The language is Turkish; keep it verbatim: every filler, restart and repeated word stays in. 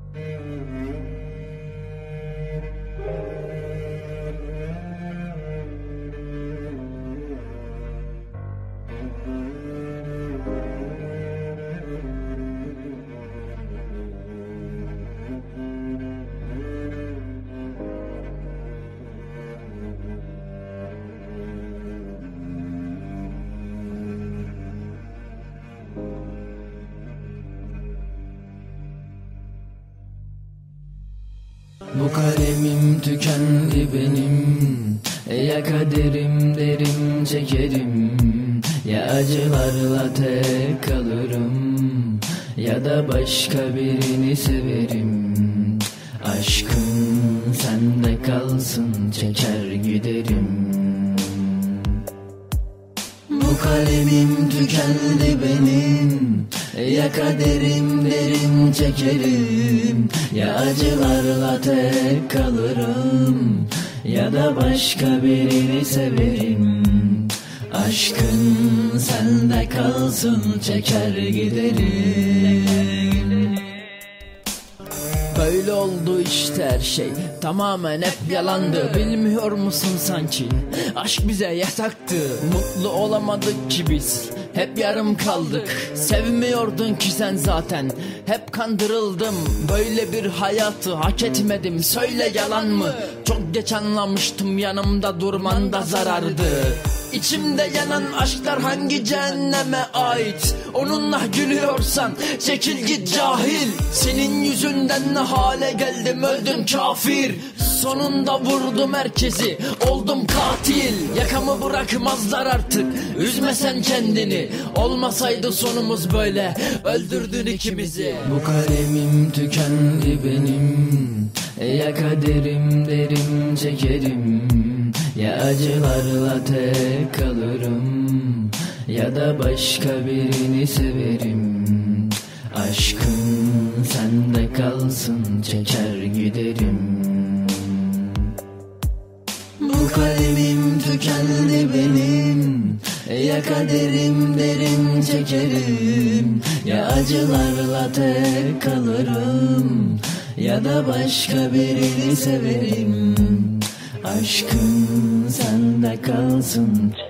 Bu kalemim tükendi benim, ya kaderim derim çekerim, ya acılarla tek kalırım, ya da başka birini severim. Aşkın sende kalsın, çeker giderim. Bu kalemim tükendi benim, ya kaderim derim çekerim, ya acılarla tek kalırım, ya da başka birini severim. Aşkın sende kalsın, çeker giderim. Böyle oldu işte her şey, tamamen hep yalandı. Bilmiyor musun sanki aşk bize yasaktı. Mutlu olamadık ki biz, hep yarım kaldık. Sevmiyordun ki sen zaten, hep kandırıldım. Böyle bir hayatı hak etmedim, söyle yalan mı? Çok geç anlamıştım, yanımda durman da zarardı. İçimde yanan aşklar hangi cehenneme ait? Onunla gülüyorsan çekil git cahil. Senin yüzünden ne hale geldim, öldüm kafir. Sonunda vurdum herkesi, oldum katil. Yakamı bırakmazlar artık, üzme sen kendini. Olmasaydı sonumuz böyle, öldürdün ikimizi. Bu kalemim tükendi benim, ya kaderim derim çekerim, ya acılarla tek kalırım, ya da başka birini severim. Aşkın sende kalsın, çeker giderim. Bu kalemim tükendi benim, ya kaderim derim çekerim, ya acılarla tek kalırım, ya da başka birini severim. Aşkın sende kalsın.